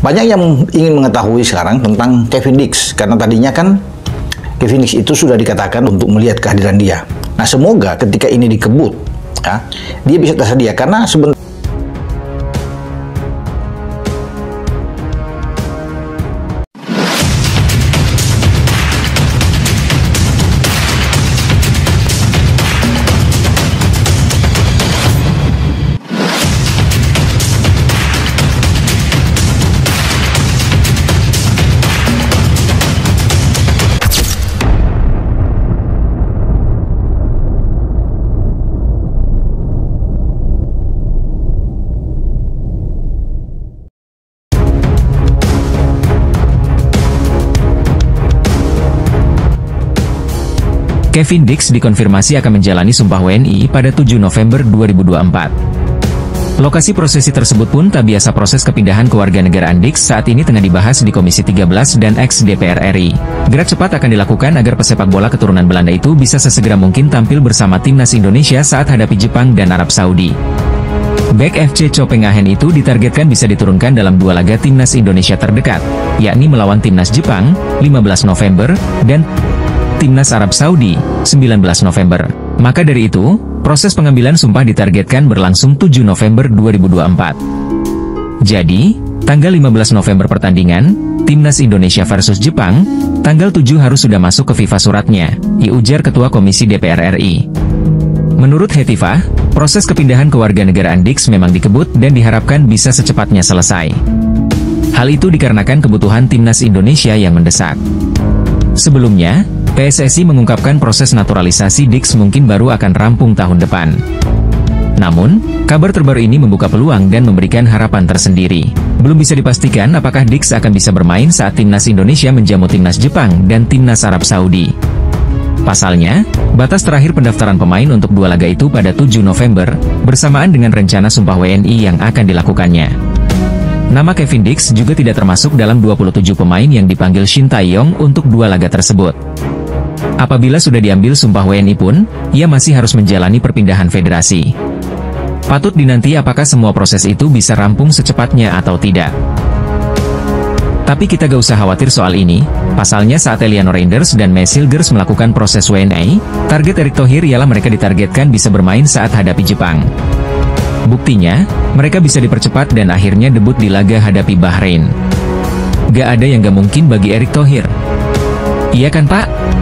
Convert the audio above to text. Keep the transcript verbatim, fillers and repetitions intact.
Banyak yang ingin mengetahui sekarang tentang Kevin Dix, karena tadinya kan Kevin Dix itu sudah dikatakan untuk melihat kehadiran dia. Nah, semoga ketika ini dikebut, ya, dia bisa tersedia, karena sebenarnya Kevin Dix dikonfirmasi akan menjalani Sumpah W N I pada tujuh November dua ribu dua puluh empat. Lokasi prosesi tersebut pun tak biasa. Proses kepindahan kewarganegaraan Dix saat ini tengah dibahas di Komisi tiga belas dan ex D P R R I. Gerak cepat akan dilakukan agar pesepak bola keturunan Belanda itu bisa sesegera mungkin tampil bersama timnas Indonesia saat hadapi Jepang dan Arab Saudi. Bek F C Copenhagen itu ditargetkan bisa diturunkan dalam dua laga timnas Indonesia terdekat, yakni melawan timnas Jepang, lima belas November, dan timnas Arab Saudi, sembilan belas November. Maka dari itu, proses pengambilan sumpah ditargetkan berlangsung tujuh November dua ribu dua puluh empat. Jadi, tanggal lima belas November pertandingan, timnas Indonesia versus Jepang, tanggal tujuh harus sudah masuk ke FIFA suratnya, ujar Ketua Komisi D P R R I. Menurut Hetifah, proses kepindahan kewarganegaraan Dix memang dikebut dan diharapkan bisa secepatnya selesai. Hal itu dikarenakan kebutuhan timnas Indonesia yang mendesak. Sebelumnya, P S S I mengungkapkan proses naturalisasi Dix mungkin baru akan rampung tahun depan. Namun, kabar terbaru ini membuka peluang dan memberikan harapan tersendiri. Belum bisa dipastikan apakah Dix akan bisa bermain saat timnas Indonesia menjamu timnas Jepang dan timnas Arab Saudi. Pasalnya, batas terakhir pendaftaran pemain untuk dua laga itu pada tujuh November, bersamaan dengan rencana Sumpah W N I yang akan dilakukannya. Nama Kevin Dix juga tidak termasuk dalam dua puluh tujuh pemain yang dipanggil Shin Tae-yong untuk dua laga tersebut. Apabila sudah diambil Sumpah W N I pun, ia masih harus menjalani perpindahan federasi. Patut dinanti apakah semua proses itu bisa rampung secepatnya atau tidak. Tapi kita gak usah khawatir soal ini, pasalnya saat Eleanor Reinders dan Mes Hilgers melakukan proses W N I, target Erick Thohir ialah mereka ditargetkan bisa bermain saat hadapi Jepang. Buktinya, mereka bisa dipercepat dan akhirnya debut di laga hadapi Bahrain. Gak ada yang gak mungkin bagi Erick Thohir. Iya kan Pak?